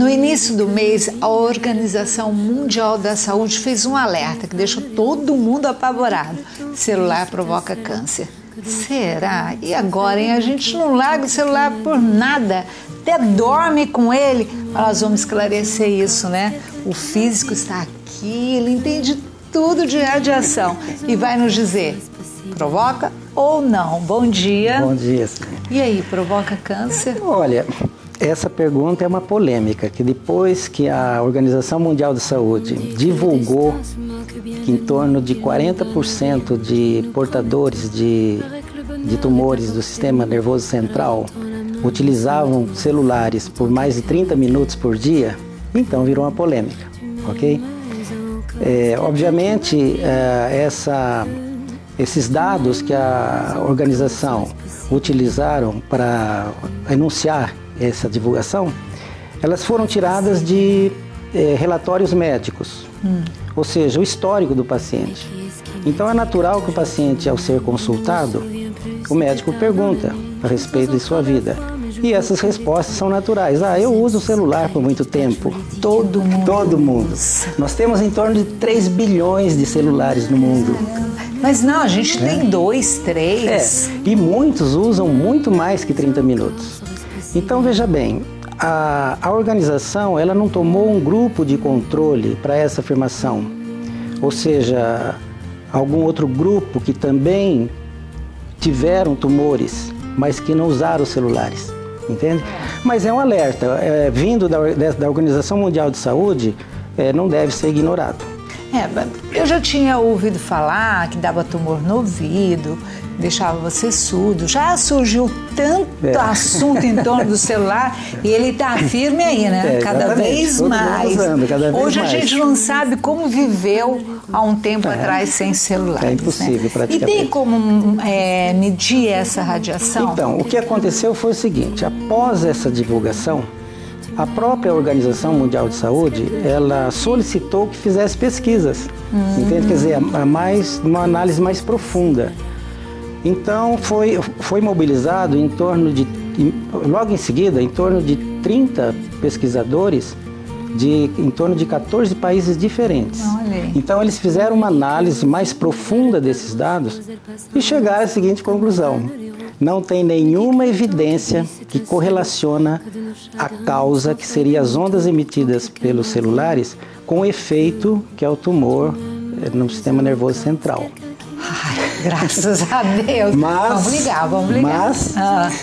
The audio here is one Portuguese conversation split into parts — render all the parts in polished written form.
No início do mês, a Organização Mundial da Saúde fez um alerta que deixou todo mundo apavorado. Celular provoca câncer. Será? E agora, hein? A gente não larga o celular por nada, até dorme com ele. Nós vamos esclarecer isso, né? O físico está aqui, ele entende tudo de radiação e vai nos dizer, provoca ou não? Bom dia. Bom dia, senhor. E aí, provoca câncer? Olha, essa pergunta é uma polêmica, que depois que a Organização Mundial da Saúde divulgou que em torno de 40% de portadores de tumores do sistema nervoso central utilizavam celulares por mais de 30 minutos por dia, então virou uma polêmica, ok? Obviamente, esses dados que a organização utilizaram para anunciar essa divulgação, elas foram tiradas de relatórios médicos, ou seja, o histórico do paciente. Então é natural que o paciente, ao ser consultado, o médico pergunta a respeito de sua vida. E essas respostas são naturais. Eu uso o celular por muito tempo. Todo mundo. Todo mundo. Nós temos em torno de 3 bilhões de celulares no mundo. Mas não, a gente tem 2, 3. E muitos usam muito mais que 30 minutos. Então, veja bem, a organização ela não tomou um grupo de controle para essa afirmação. Ou seja, algum outro grupo que também tiveram tumores, mas que não usaram os celulares. Entende? Mas é um alerta, vindo da Organização Mundial de Saúde, não deve ser ignorado. Eu já tinha ouvido falar que dava tumor no ouvido, deixava você surdo. Já surgiu tanto assunto em torno do celular e ele está firme aí, né? Cada vez mais. Hoje a gente não sabe como viveu há um tempo atrás sem celular. É impossível, praticamente. E tem como medir essa radiação? Então, o que aconteceu foi o seguinte, após essa divulgação, a própria Organização Mundial de Saúde, ela solicitou que fizesse pesquisas, entende? Quer dizer, uma análise mais profunda. Então, foi mobilizado logo em seguida, em torno de 30 pesquisadores em torno de 14 países diferentes. Olha. Então, eles fizeram uma análise mais profunda desses dados e chegaram à seguinte conclusão. Não tem nenhuma evidência que correlaciona a causa, que seria as ondas emitidas pelos celulares, com o efeito que é o tumor no sistema nervoso central. Ai, graças a Deus. Vamos ligar. Mas,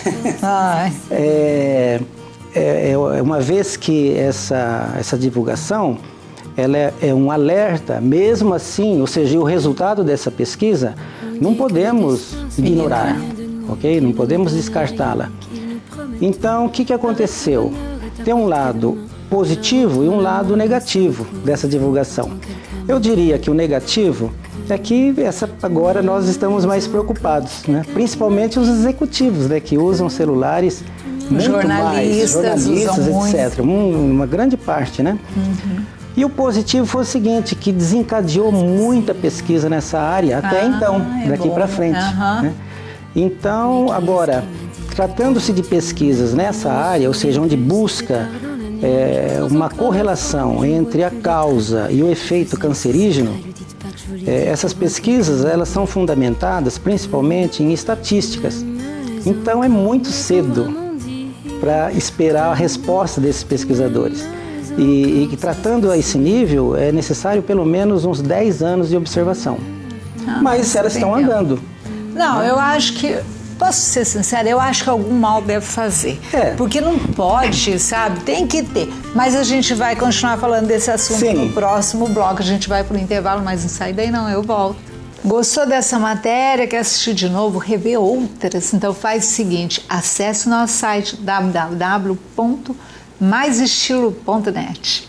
uma vez que essa divulgação ela é um alerta, mesmo assim, ou seja, o resultado dessa pesquisa, não podemos ignorar. Ok? Não podemos descartá-la. Então, o que aconteceu? Tem um lado positivo e um lado negativo dessa divulgação. Eu diria que o negativo é que agora nós estamos mais preocupados, né? Principalmente os executivos, né? Que usam celulares muito mais, jornalistas, etc. Uma grande parte, né? E o positivo foi o seguinte, que desencadeou muita pesquisa nessa área até então, daqui para frente. Né? Então, agora, tratando-se de pesquisas nessa área, ou seja, onde busca uma correlação entre a causa e o efeito cancerígeno, essas pesquisas elas são fundamentadas principalmente em estatísticas. Então, é muito cedo para esperar a resposta desses pesquisadores. E tratando a esse nível, é necessário pelo menos uns 10 anos de observação. Mas elas estão andando. Não, eu acho que, posso ser sincera, eu acho que algum mal deve fazer. Porque não pode, sabe? Tem que ter. Mas a gente vai continuar falando desse assunto no próximo bloco. A gente vai para o intervalo, mas não sai daí não, eu volto. Gostou dessa matéria? Quer assistir de novo? Rever outras? Então faz o seguinte, acesse o nosso site www.maisestilo.net.